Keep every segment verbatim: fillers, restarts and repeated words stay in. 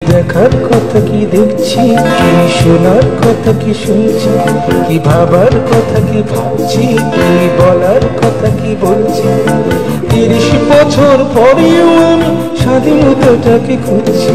দেখার কথা কি দেখছি, কি শোনার কথা কি শুনছি, কি ভাবার কথা কি ভাবছি, কি বলার কথা কি বলছি। তিরিশ বছর পরেও আমি স্বাধীনতাটাকে খুঁজছি।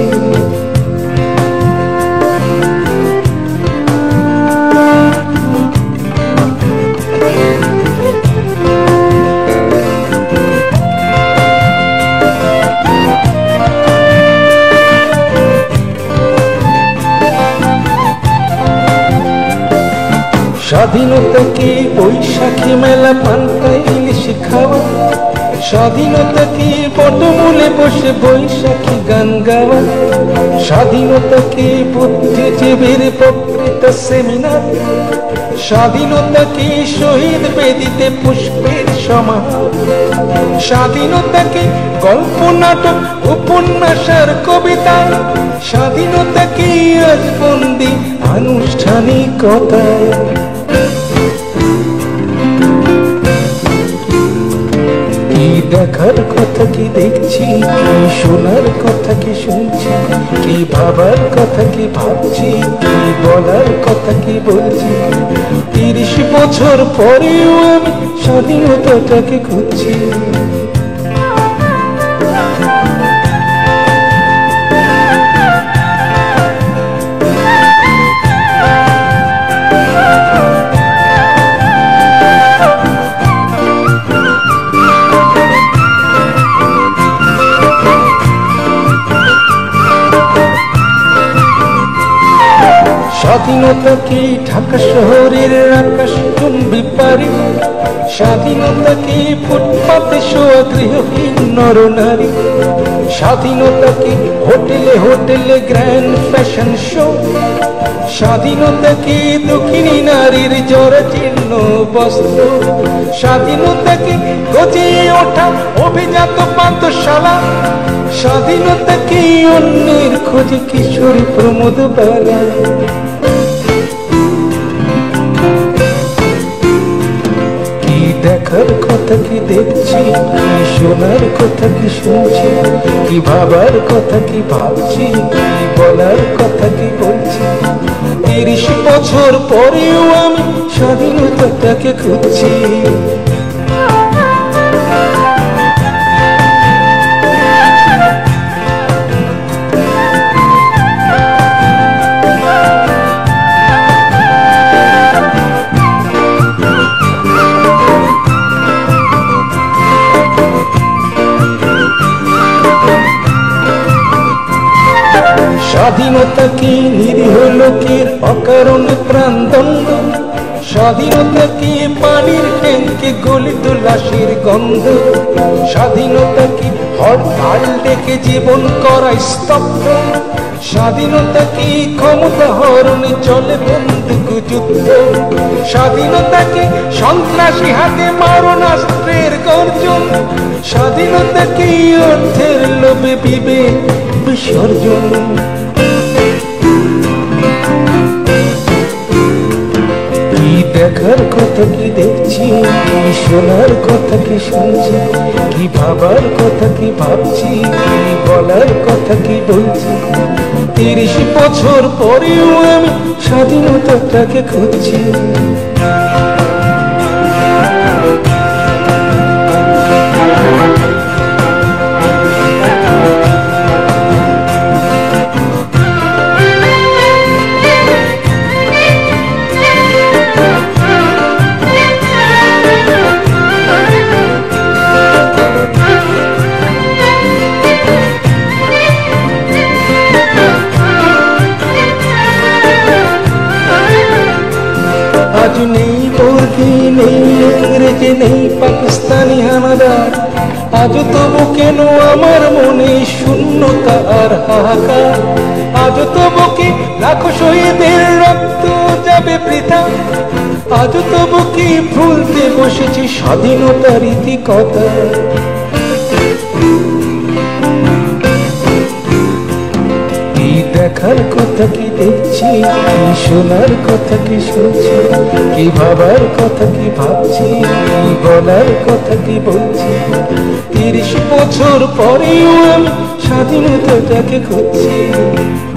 স্বাধীনতা কি বৈশাখী মেলা পান্তা ইলিশ খাওয়া, স্বাধীনতা কি বটমূলে বসে বৈশাখী গান গাওয়া, স্বাধীনতা কি বুদ্ধিজীবীর বক্তৃতা সেমিনার, স্বাধীনতা কি শহীদ বেদিতে পুষ্পের সমাহার, স্বাধীনতা কি গল্প নাটক উপন্যাস আর কবিতা, স্বাধীনতা কি আজ বন্দি আনুষ্ঠানিকতা। কি দেখার কথা কি দেখছি, কি শোনার কথা কি শুনছি, কি ভাবার কথা কি ভাবছি, কি বলার কথা কি বলছি। তিরিশ বছর পরেও আমি স্বাধীনতাটাকে খুঁজছি। স্বাধীনতা কি ঢাকা শহরের আকাশ চুম্বি পারি, স্বাধীনতা কি ফুটপাতে শোয়া গৃহহীন নরনারী, স্বাধীনতা কি হোটেলে হোটেলে গ্র্যান্ড ফ্যাশন শো, স্বাধীনতা কি দক্ষিণী নারীর জরাজীর্ণ বস্ত্র, স্বাধীনতা কি গজিয়ে ওঠা অভিজাত পান্থশালা, স্বাধীনতা কি অন্যের খোঁজে কিশোরী প্রমোদ বালা। দেখার কথা কি দেখছি, কি শোনার কথা কি শুনছি, কি ভাবার কথা কি ভাবছি, কি বলার কথা কি বলছি। তিরিশ বছর পরেও আমি স্বাধীনতাটাকে খুঁজছি। স্বাধীনতা কি নিরীহ লোকের অকারণে প্রাণদণ্ড, স্বাধীনতা কি পানির ট্যাঙ্কে গলিত লাশের গন্ধ, স্বাধীনতা কি হরতাল ডেকে জীবন করা স্তব্ধ, স্বাধীনতা কি ক্ষমতা হরণে চলে বন্দুক যুদ্ধ, স্বাধীনতা কি সন্ত্রাসী হাতে মারণাস্ত্রের গর্জন, স্বাধীনতা কি অর্থের লোভে বিবেক বিসর্জন। দেখার কথা কি দেখছি, কি শোনার কথা কি শুনছি, কি ভাবার কথা কি ভাবছি, কি বলার কথা কি বলছি। তিরিশ বছর পরেও আমি স্বাধীনতাটাকে খুঁজছি। আজ নেই বর্গি, নেই ইংরেজি, নেই পাকিস্তানি হানাদার, আজ তবু কেন আমার মনে শূন্যতা আর হাহাকার। আজ তবু কি লাখো শহীদের রক্ত যাবে বৃথা, আজ তবু কি ভুলতে বসেছি স্বাধীনতার ইতিকথা। দেখার কথা কি দেখছি, কি শোনার কথা কি শুনছি, কি ভাবার কথা কি ভাবছি, কি বলার কথা কি বলছি। তিরিশ বছর পরেও আমি স্বাধীনতাটাকে খুঁজছি।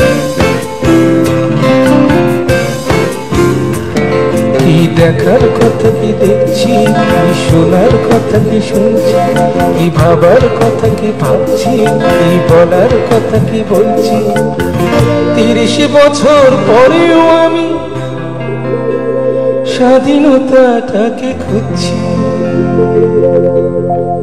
দেখার কথা কি দেখছি, কি শোনার কথা কি শুনছি, কি ভাবার কথা কি ভাবছি, কি বলার কথা কি বলছি। তিরিশ বছর পরেও আমি স্বাধীনতাটাকে খুঁজছি।